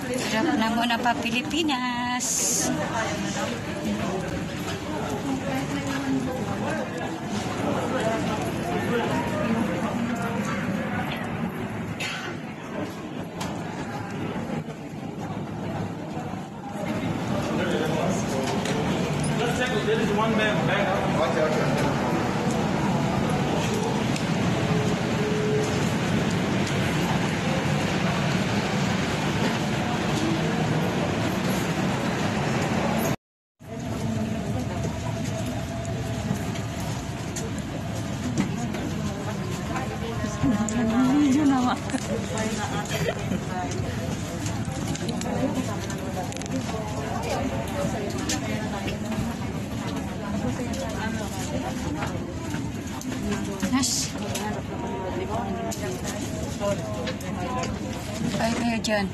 Sarap na muna pa Pilipinas. There is one bag. Okay. Nas. Ay, kayo dyan.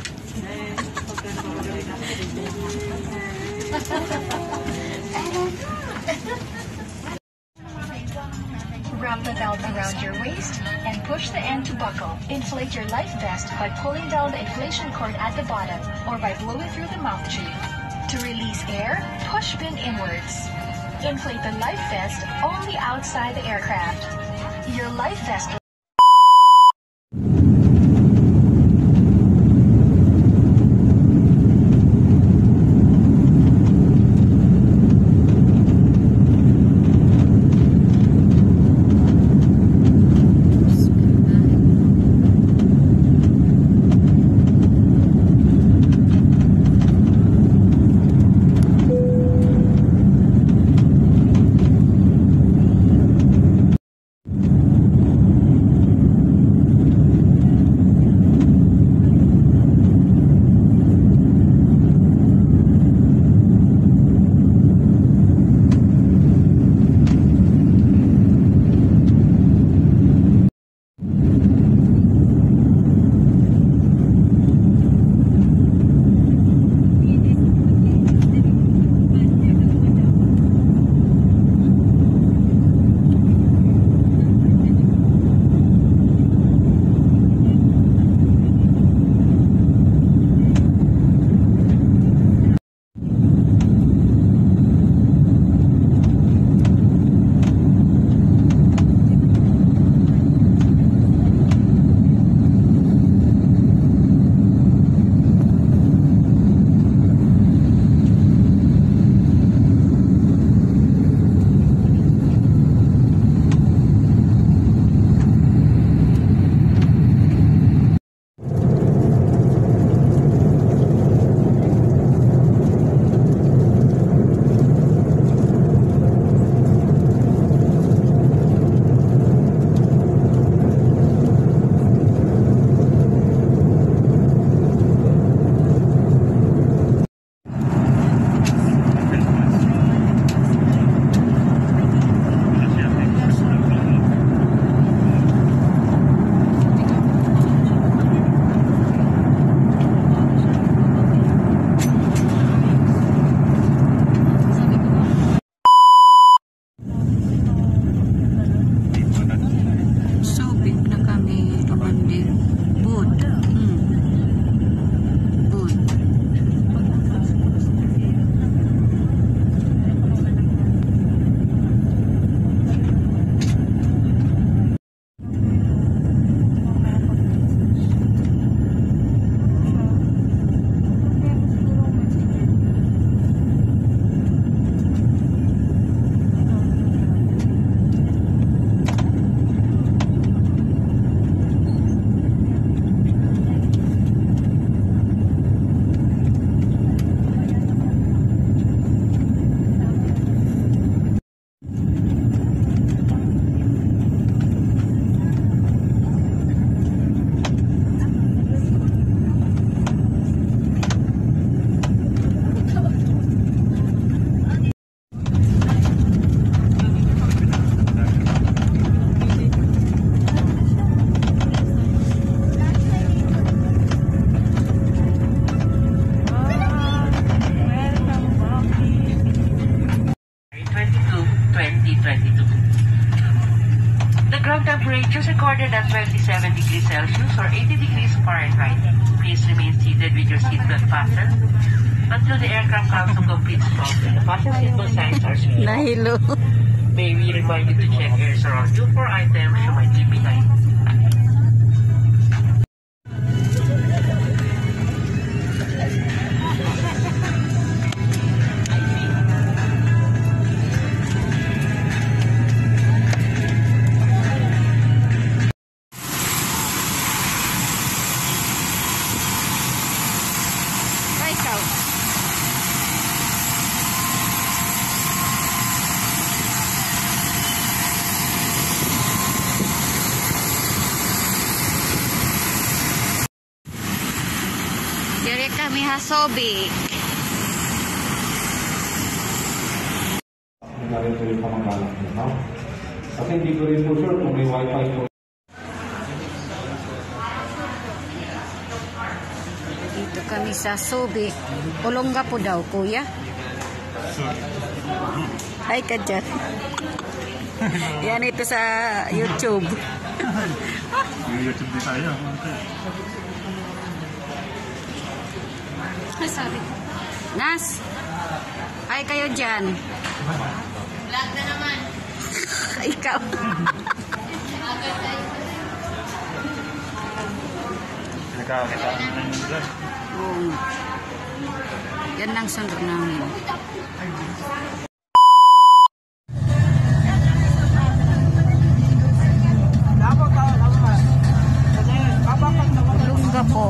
Wrap the belt around your waist and push the end to buckle. Inflate your life vest by pulling down the inflation cord at the bottom or by blowing through the mouth tube. To release air, push pin inwards. Inflate the life vest only outside the aircraft. Your life vest Temperatures recorded at 27 degrees Celsius or 80 degrees Fahrenheit. please remain seated with your seatbelt fastened until the aircraft comes to complete stop and the fasten seatbelt signs are switched. Nahilo. May we remind you to check areas around you for items you might leave behind. Ikaw. Diri kami hasobik. Galing po yung pamanggalang niyo, no? Kasi hindi ko rin po sure kung may wifi po. Dito kami sa Subic. Olongga po daw, kuya. Hi ka dyan. Yan ito sa YouTube. YouTube din tayo. Sabi ko. Nas, hi kayo dyan. Vlog na naman. Ikaw. Nakakita ko na yung vlog. Yan lang sundo namin. Olongga po.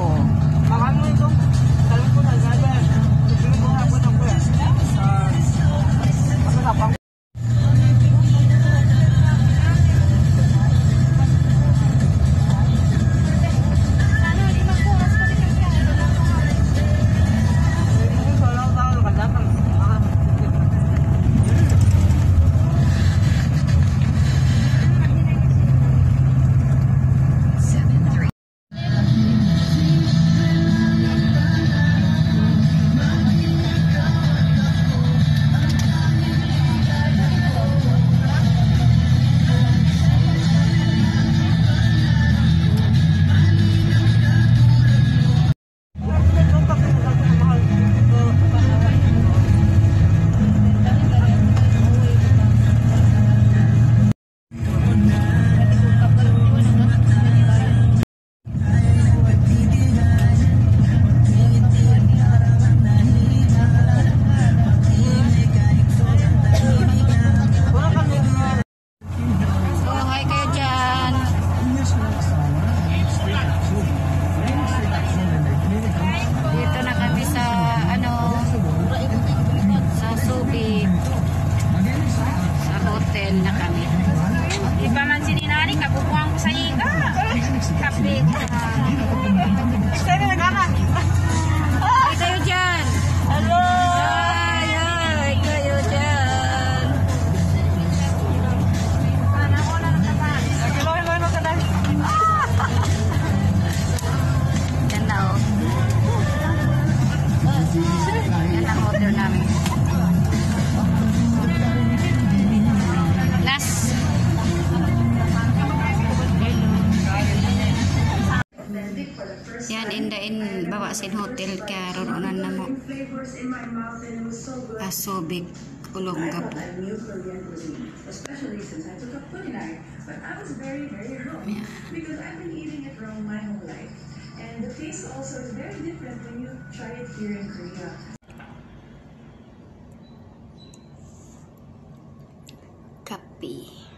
na kami. Iba man si Ninari, kabubuhan ko sa iga. Kapit. Sa'yo nagana. Ay, kayo dyan. Hello. Ay, ay, kayo dyan. Ako na naman. Nagilo-ilo ka na. Yan na, oh. Yan ang order namin. Yan, indain bawasin hotel kaya ronan na mo Asobik Olongga po. Yan. Kape.